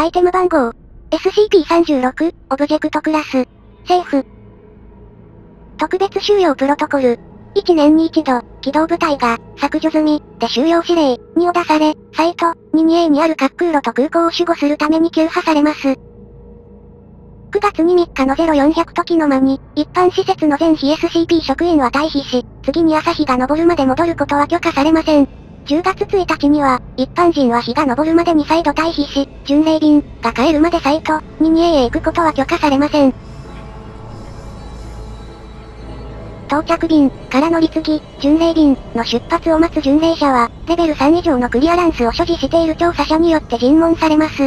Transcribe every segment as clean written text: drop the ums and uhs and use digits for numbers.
アイテム番号。SCP-36、オブジェクトクラス。セーフ。特別収容プロトコル。1年に一度、機動部隊が、削除済み、で収容指令、2を出され、サイト、22A にある滑空路と空港を守護するために急破されます。9月に3日の0400時の間に、一般施設の全非 SCP 職員は退避し、次に朝日が昇るまで戻ることは許可されません。10月1日には、一般人は日が昇るまでに再度退避し、巡礼便が帰るまでサイト、22A へ行くことは許可されません。到着便から乗り継ぎ、巡礼便の出発を待つ巡礼者は、レベル3以上のクリアランスを所持している調査者によって尋問されます。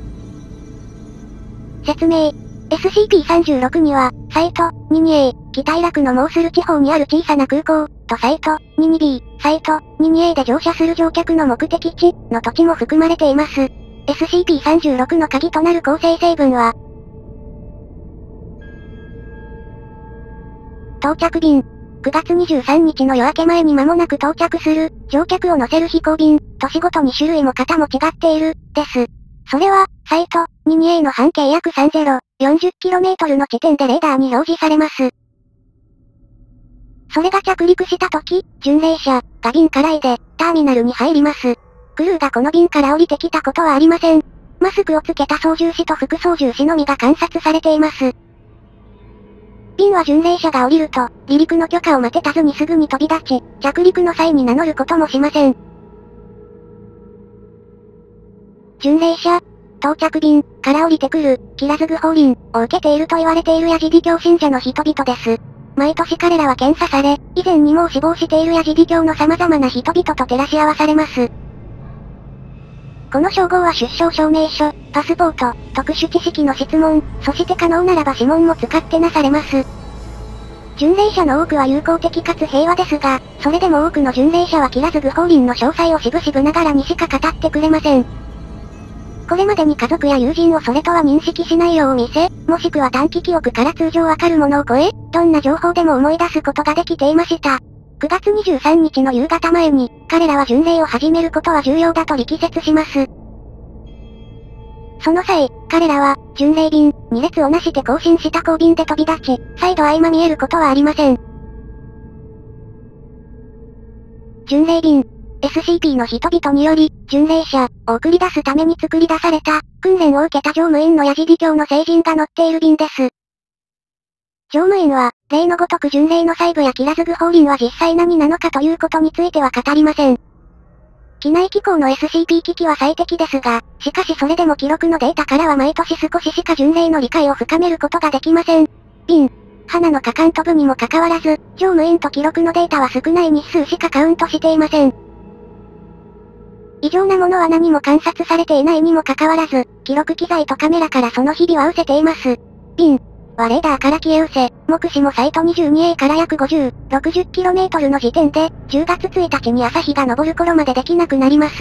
説明。SCP-36 には、サイト、22A、北イラクのモースル地方にある小さな空港、とサイト、22B、サイト、22A で乗車する乗客の目的地、の土地も含まれています。SCP-36 の鍵となる構成成分は、到着便。9月23日の夜明け前に間もなく到着する、乗客を乗せる飛行便、年ごとに種類も型も違っている、です。それは、サイト、22A の半径約 30、40km の地点でレーダーに表示されます。それが着陸した時、巡礼者が便からいで、ターミナルに入ります。クルーがこの便から降りてきたことはありません。マスクをつけた操縦士と副操縦士のみが観察されています。便は巡礼者が降りると、離陸の許可を待てたずにすぐに飛び立ち、着陸の際に名乗ることもしません。巡礼者、到着便から降りてくる、キラズグ降臨を受けていると言われているヤジディ教信者の人々です。毎年彼らは検査され、以前にも死亡しているヤジディ教の様々な人々と照らし合わされます。この称号は出生証明書、パスポート、特殊知識の質問、そして可能ならば指紋も使ってなされます。巡礼者の多くは友好的かつ平和ですが、それでも多くの巡礼者はキラズグ降臨の詳細をしぶしぶながらにしか語ってくれません。これまでに家族や友人をそれとは認識しないよう見せ、もしくは短期記憶から通常わかるものを超え、どんな情報でも思い出すことができていました。9月23日の夕方前に、彼らは巡礼を始めることは重要だと力説します。その際、彼らは、巡礼便、2列をなして行進した後便で飛び立ち、再度合間見えることはありません。巡礼便、SCP の人々により、巡礼者を送り出すために作り出された、訓練を受けた乗務員のヤジディ教の聖人が乗っている便です。乗務員は、例のごとく巡礼の細部やキラズグ降臨は実際何なのかということについては語りません。機内機構の SCP 機器は最適ですが、しかしそれでも記録のデータからは毎年少ししか巡礼の理解を深めることができません。便、花の過関飛ぶにもかかわらず、乗務員と記録のデータは少ない日数しかカウントしていません。異常なものは何も観察されていないにもかかわらず、記録機材とカメラからその日々は失せています。便はレーダーから消え失せ、目視もサイト 22A から約50、60km の時点で、10月1日に朝日が昇る頃までできなくなります。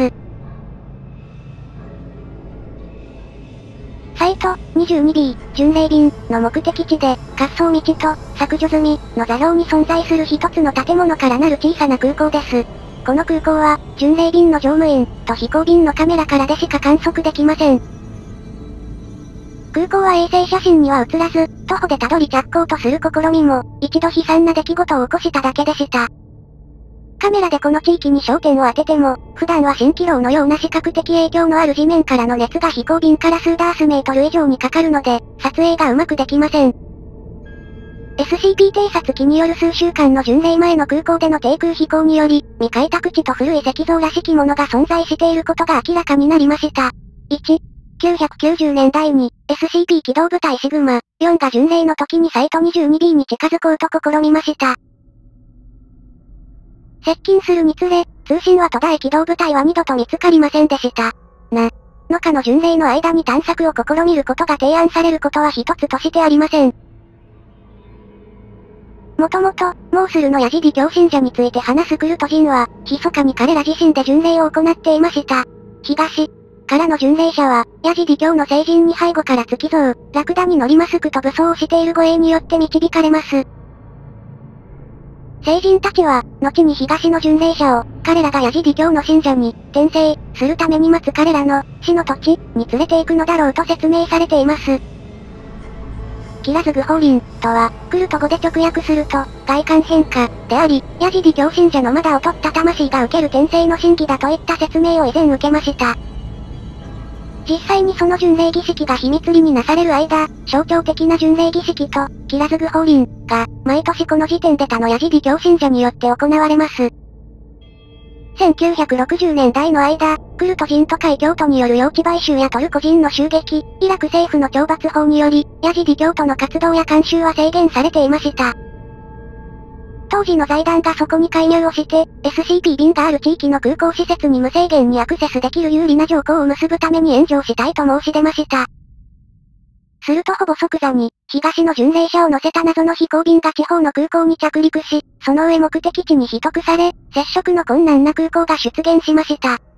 サイト 22B、巡礼便の目的地で、滑走道と削除済みの座標に存在する一つの建物からなる小さな空港です。この空港は、巡礼便の乗務員と飛行便のカメラからでしか観測できません。空港は衛星写真には映らず、徒歩でたどり着工とする試みも、一度悲惨な出来事を起こしただけでした。カメラでこの地域に焦点を当てても、普段は蜃気楼のような視覚的影響のある地面からの熱が飛行便から数ダースメートル以上にかかるので、撮影がうまくできません。SCP 偵察機による数週間の巡礼前の空港での低空飛行により、未開拓地と古い石像らしきものが存在していることが明らかになりました。1、1990年代に、SCP 機動部隊シグマ4が巡礼の時にサイト 22B に近づこうと試みました。接近するにつれ、通信は途絶え機動部隊は二度と見つかりませんでした。のかの巡礼の間に探索を試みることが提案されることは一つとしてありません。もともと、モースルのヤジディ教信者について話すクルト人は、密かに彼ら自身で巡礼を行っていました。東からの巡礼者は、ヤジディ教の聖人に背後から付き添う、ラクダに乗りマスクと武装をしている護衛によって導かれます。聖人たちは、後に東の巡礼者を、彼らがヤジディ教の信者に、転生するために待つ彼らの、死の土地、に連れて行くのだろうと説明されています。キラズグ法輪、とは、クルト語で直訳すると、外観変化、であり、ヤジディ教信者のまだ劣った魂が受ける転生の真偽だといった説明を以前受けました。実際にその巡礼儀式が秘密裏になされる間、象徴的な巡礼儀式と、キラズグ法輪、が、毎年この時点で他のヤジディ教信者によって行われます。1960年代の間、クルト人と海教徒による用地買収やトルコ人の襲撃、イラク政府の懲罰法により、ヤジディ教徒の活動や慣習は制限されていました。当時の財団がそこに介入をして、SCP 便がある地域の空港施設に無制限にアクセスできる有利な条項を結ぶために援助をしたいと申し出ました。するとほぼ即座に、東の巡礼者を乗せた謎の飛行便が地方の空港に着陸し、その上目的地に秘匿され、接触の困難な空港が出現しました。